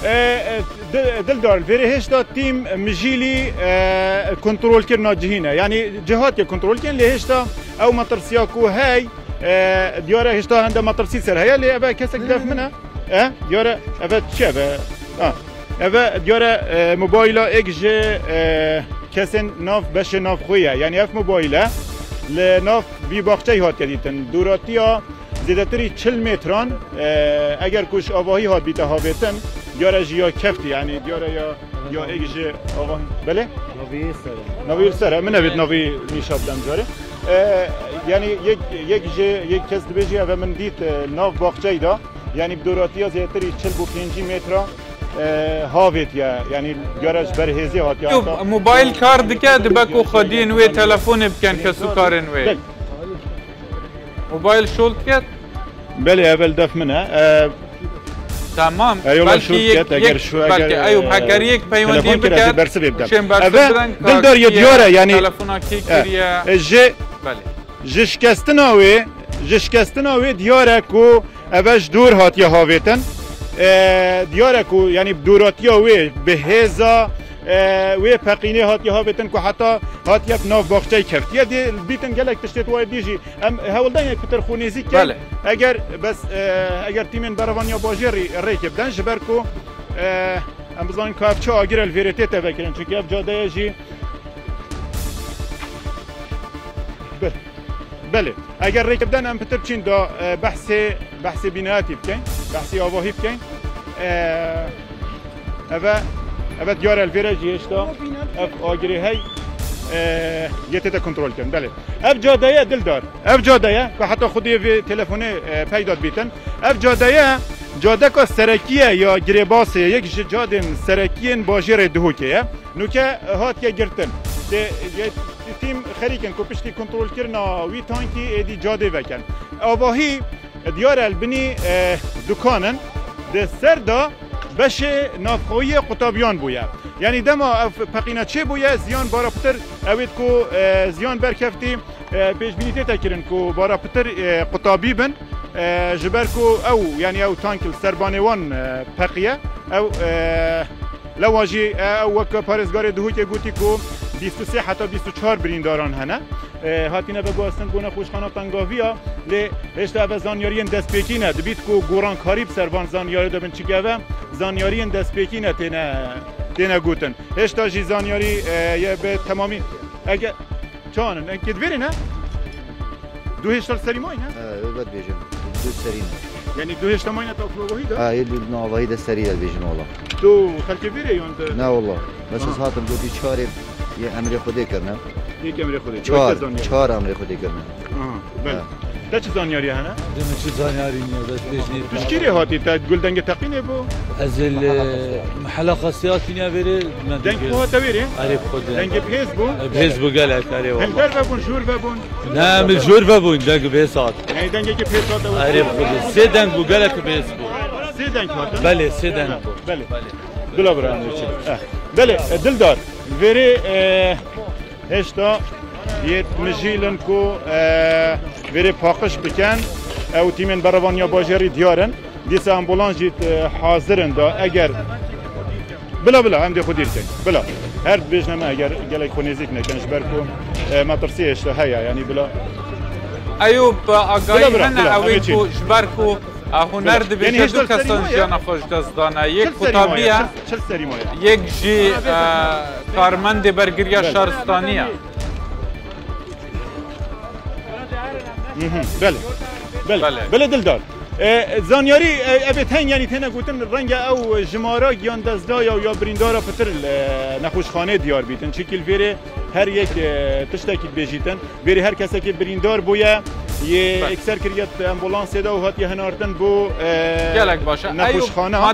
دلدار الفيري هشتا تيم مجيلي كنترول كرنا جهينه يعني جهات كنترول كن اللي هشتا او مطرسياكو هاي ديارة هشتا عندها مطرسي سر هي اللي ابا كسك داف منها ديارة ابا تشابه ابا ديارة موبايلا اكجي كسن ناف باش ناف خويا يعني اف موبايلا لناف بي باقچه هات کردیتن دوراتیا زیادتری 40 متران اگر کوش آواهی هات بیته هاویتن دیاره جیا کفتی یعنی دیاره یا ایگه آواهی بله؟ نوی سره من نبید نوی نیشاب دم جاره یعنی یک کس دبیجی و من دید ناف باقچه دا یعنی دوراتیا زیادتری 45 متر هاویت یعنی گارش برهزی هات یا موبایل کار دکه دبکو خودین و تلفن بکن کسو کارن و موبایل شولد کرد؟ بله اول دف منه تمام بلکه ایوب هکر یک پیوندی بکرد شم برسه دلدار یه دیاره یعنی تلفنا کی کریه بله جشکستنا وی دیاره کو اوش دور هات یا هاویتن دیاره کو یعنی دوراتیا وی به هزا وی پقینه هات یا بتن کو حتی هات یک ناف باغچه کفتی دی بیتن گلک تشتت وای دیجی ام هولدان یک پتر خونیزی که اگر بس اگر تیمن بروانیا باجری ریکب دن جبر کو ام بزن کافچه اگر الفیریته تفکرن چون اف جاده جی بله اگر ریکب دن ام پتر چین دا بحث بناتی بکن بحث آواهی بکن اوه دیار الفیرجی اشتا اف آگری هی یه کنترل کن بله اف جادهیه دلدار اف جادهیه که حتی خودی وی تلفونه پیداد بیتن اف جاده که سرکیه یا گریباسه یک جاده سرکیه باجر دهوکیه نوکه هات که گرتن تیم خریکن که پشتی کنترل کرنا وی تانکی ایدی جاده وکن آواهی دیار البنی دکانن ده سر دا بشه نافخوی قطابیان بویا یعنی دما پقینا چه بویا زیان بارا پتر اوید کو زیان برکفتی پیش بینیته تکرن کو بارا پتر قطابی بن جبر کو او یعنی او تانکل سربانوان پقیه او لواجی او وک پارزگار دهو که گوتی کو 23 حتی 24 برینداران هنه هاتینه به گواستن گونه خوشخانه تنگاویا لی هشتا او زانیارین دست پیکینه دبیت کو گوران کاریب سروان زانیاری دبن چگه زانیارین دست پیکینه تینه گوتن هشتا جی زانیاری یه به تمامی اگه چانن انکید ویری نه؟ دو هشتال سری مای نه؟ بد بیجم دو سری نه یعنی دو هشتا مای نه تا اکلوگاهی ده؟ یه دو نواهی ده سری ده بیجن والله دو خلک ویری یونده؟ نه والله بس از هاتم دو چهار یه امر خودی کردن یک امر خودی چهار امر خودی کردن بله تا چه زانیاری هنه؟ دم چه زانیاری نیاز بیشتر تشکیلی هاتی تا گلدنگ تقینه بو؟ از المحل خاصیاتی نیاوری دنگ خواه تاویری؟ آره خود دنگ بهز بو؟ بهز بو گلک آره والله هلدر ببون جور ببون؟ نه من جور ببون دنگ بهزات یعنی دنگی که بهزات بود؟ آره خود سه دنگ بو گلک بهز بو سه دنگ هاتن؟ بله سه دنگ بو بله دلا برای بله دلدار وری هشتا یه مجیلن کو وری پاکش بکن او تیمن بروانیا باجری دیارن دیس امبولانس جیت حاضرن دا اگر بلا هم دی خودیر کن بلا هر بیجنمه اگر گلک خونیزیک نکنش برکو مطرسی اشتا هیا یعنی بلا ایوب آگاهی هنه اوی کو جبرکو هنر دبیجه دو کسان جیان خوش دزدانه یک خطابیه یک جی کارمند برگریا شهرستانیه بله دلدار زانیاری ابد هنگ یعنی تنه گوتن رنگ او جمارا گیان دزدا یا بریندارا پتر نخوشخانه دیار بیتن چکل ویره هر یک تشتکی بیجیتن ویره هر کسی که بریندار بویا یه اکثر کریت امبولانس دا و هات یه هنارتن بو گلک باشه نخوشخانه